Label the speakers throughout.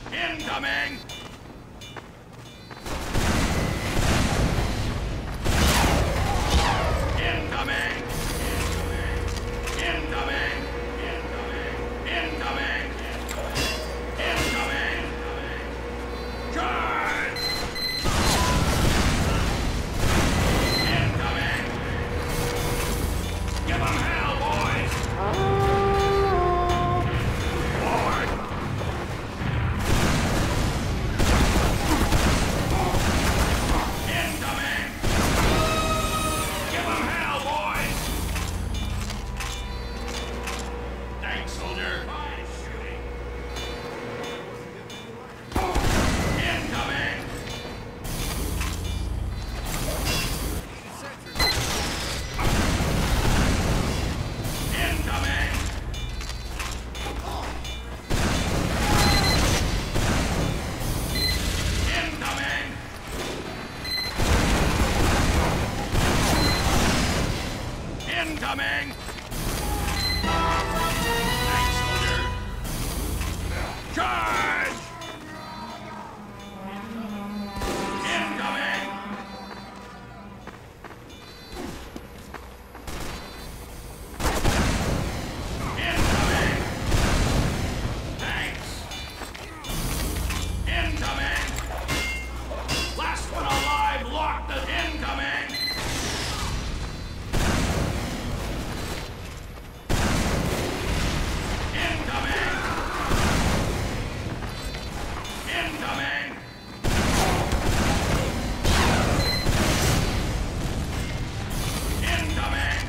Speaker 1: Incoming! Incoming! Incoming! Incoming! Incoming! Charge! Incoming! Give 'em hell, boys! Forward! Incoming! Give 'em hell, boys! Thanks, soldier. Fine shooting. Incoming! Incoming! Incoming! Incoming! Thanks, soldier. Charge! Incoming! Incoming! Thanks! Incoming! Last one alive, lock the incoming! Incoming! Incoming! Incoming!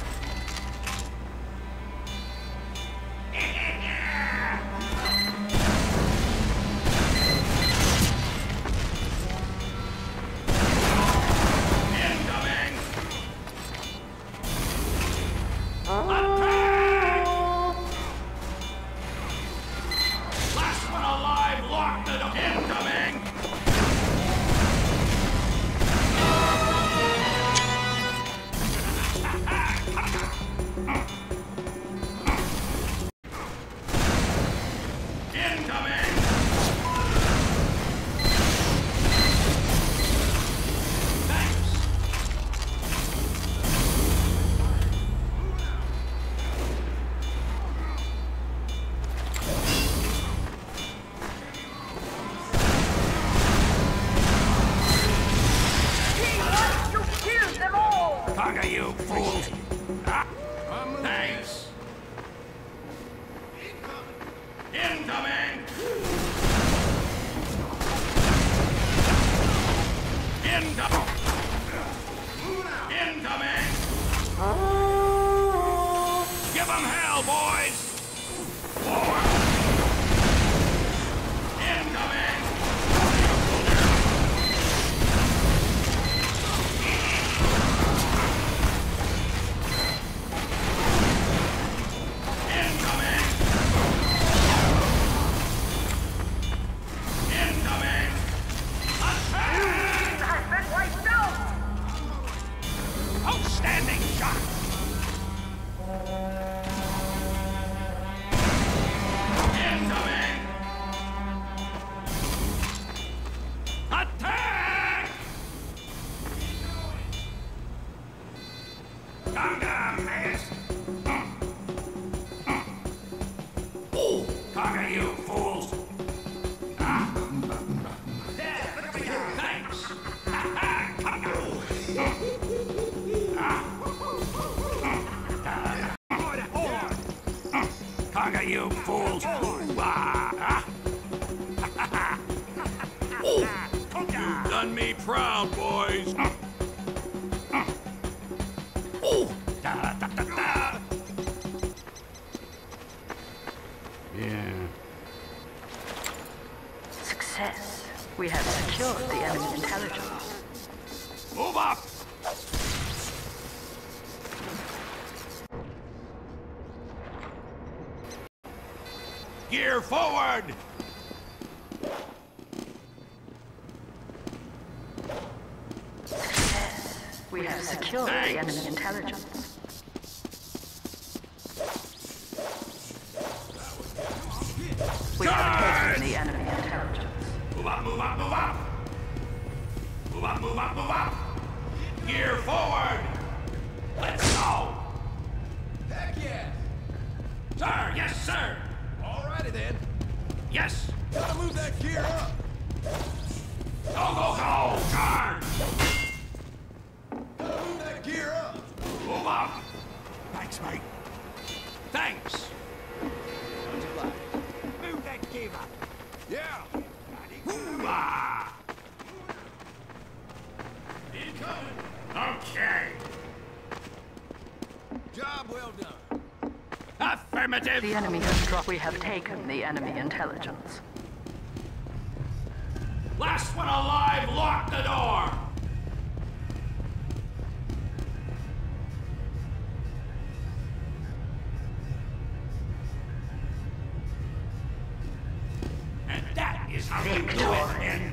Speaker 1: Incoming! Attack! Last one alive, lock the door. Incoming! Incoming! Thanks!
Speaker 2: You killed them all!
Speaker 1: Conga, you fools! Ah, thanks! Incoming! Incoming! Incoming! Give 'em hell, boys! Forward! Incoming! Incoming! Incoming! Attack!
Speaker 2: Has been wiped out!
Speaker 1: Outstanding shot! Incoming! Attack! Conga, miss! Oh, Conga, you fools! Ah. Thanks! Conga! Conga, you fools! Ah. You've done me proud, boys! Yeah.
Speaker 3: Success. We have secured the enemy intelligence.
Speaker 1: Move up! Gear forward!
Speaker 3: Success. We have secured the enemy intelligence. We have taken the enemy intelligence.
Speaker 1: gear forward! Let's go!
Speaker 4: Heck yeah!
Speaker 1: Sir, yes, sir!
Speaker 4: Alrighty then.
Speaker 1: Yes!
Speaker 4: Gotta move that gear up.
Speaker 1: Go, go, go! Charge!
Speaker 4: Gotta move that gear up.
Speaker 1: Move up! Thanks, mate. Thanks!
Speaker 5: Move that gear up.
Speaker 4: Yeah.
Speaker 1: Hoo-ah!
Speaker 4: Incoming.
Speaker 1: Okay.
Speaker 4: Job well done.
Speaker 1: Affirmative!
Speaker 3: The enemy has dropped. We have taken the enemy intelligence.
Speaker 1: Last one alive, lock the door! And that is how you do it in